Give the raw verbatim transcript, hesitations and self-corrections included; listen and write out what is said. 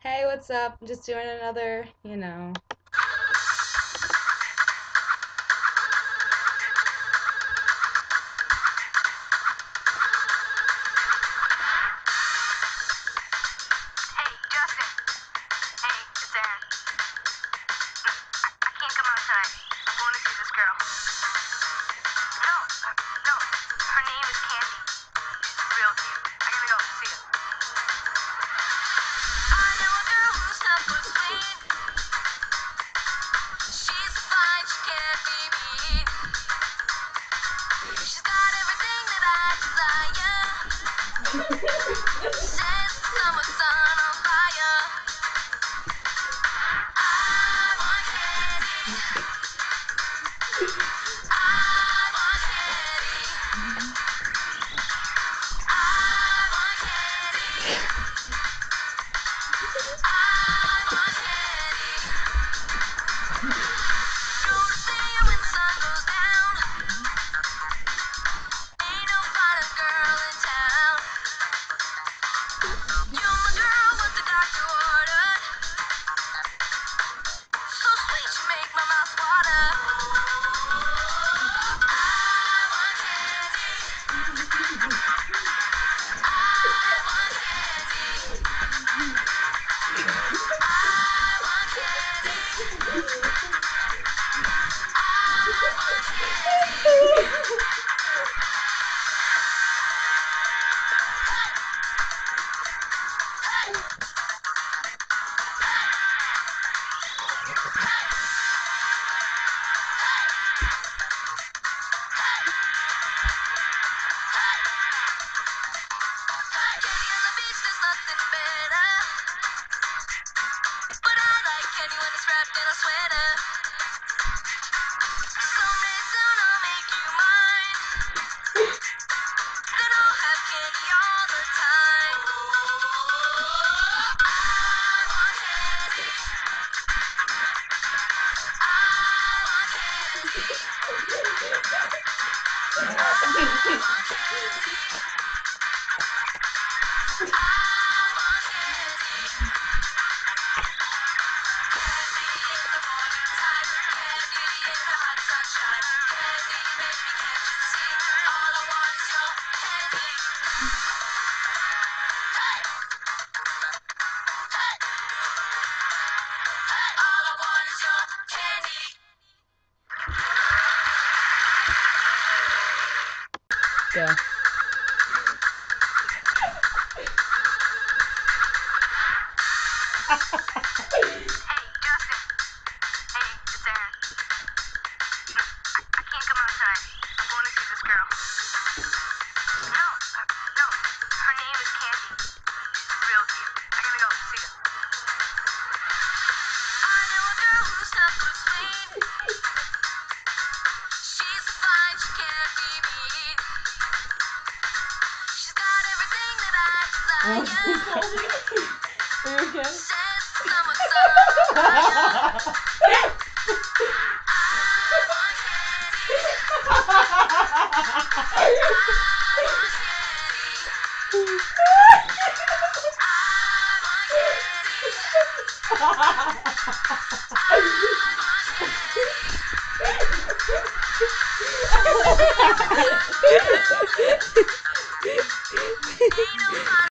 Hey, what's up? I'm just doing another, you know. Hey, Justin. Hey, it's Aaron. I can't come out tonight. I'm going to see this girl. No, no. Her name is Candy. She's real cute. I gotta go see her. I know a girl who's tough but sweet. She's fine, she can't be beat. She's got everything that I desire. Says the summer sun on fire. I want Candy. I want Candy. I want Candy. I want Candy. Go to see her when the sun goes down. Ain't no finer girl in town. You're my girl, what the doctor ordered. So sweet, you make my mouth water. I want Candy. I want Candy. I want Candy. I want Candy. Candy on the beach, there's nothing better. But I like candy when it's wrapped in a sweater. Someday soon I'll make you mine. Then I'll have candy all the time. I want candy. I want candy. I want candy. I want candy. Candy in the morning time. Candy in the hot sunshine. Candy, baby, can't you see? All I want is your candy. Hey, hey. All I want is your candy. Go. Hey, Justin. Hey, it's Aaron. I, I can't come out tonight. I'm going to see this girl. No, no. Her name is Candy. She's real cute. I gotta go see her. I know a girl who's tough but sweet. She's fine, she can't be beat. She's got everything that I desire. Are you okay? Says the summer sun on fire. I want candy. I want candy. I want candy.